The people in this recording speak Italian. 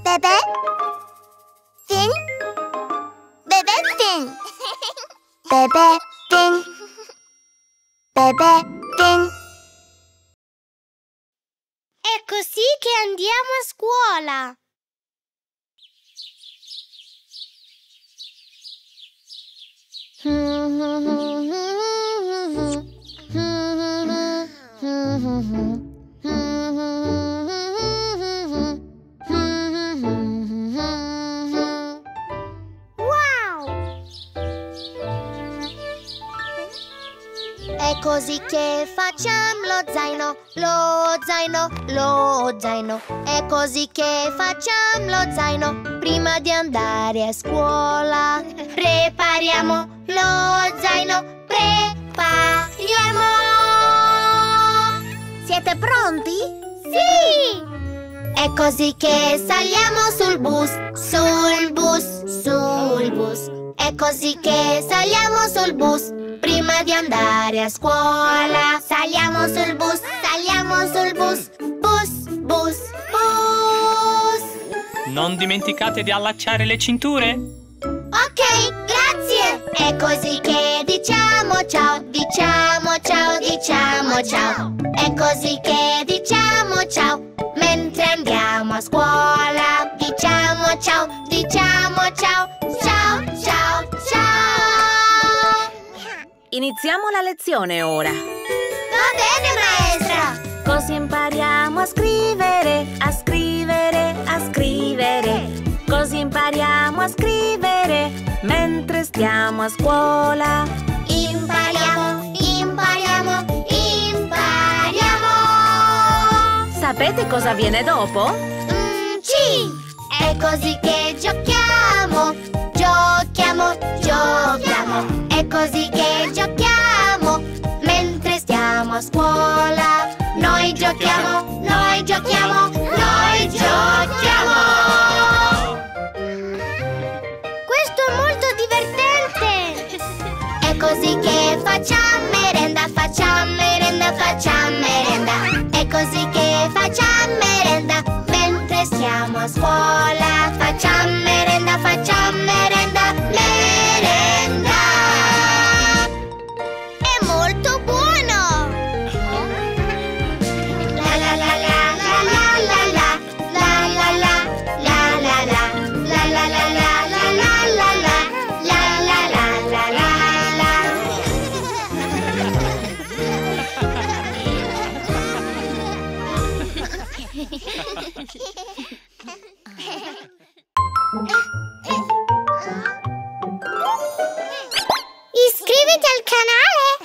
Bebè? Fin? Bebè Fin! Bebè Fin! Bebè Fin! È così che andiamo a scuola. Wow! È così che facciamo lo zaino, lo zaino, lo zaino. È così che facciamo lo zaino prima di andare a scuola. Prepariamo lo zaino, prepariamo. Siete pronti? Sì! È così che saliamo sul bus, sul bus, sul bus. È così che saliamo sul bus prima di andare a scuola. Saliamo sul bus, bus, bus, bus. Non dimenticate di allacciare le cinture. Ok, grazie. È così che diciamo ciao, diciamo ciao, diciamo ciao. È così che diciamo ciao mentre andiamo a scuola. Diciamo ciao, diciamo ciao, ciao, ciao, ciao. Iniziamo la lezione ora. Va bene, maestra. Così impariamo a scrivere, a scrivere, a scrivere. Così impariamo a scrivere mentre stiamo a scuola. Impariamo, impariamo, impariamo. Sapete cosa viene dopo? Sì! È così che giochiamo, giochiamo, giochiamo. È così che giochiamo mentre stiamo a scuola. Noi giochiamo, noi giochiamo, noi giochiamo. Questo è molto divertente. È così che facciamo merenda, facciamo merenda, facciamo merenda. È così che facciamo merenda mentre stiamo a scuola. Facciamo merenda, merenda. È molto buono. La la la la la la la la. La la la la la la. La la la la la la la la. La la la la la la. Iscriviti al canale!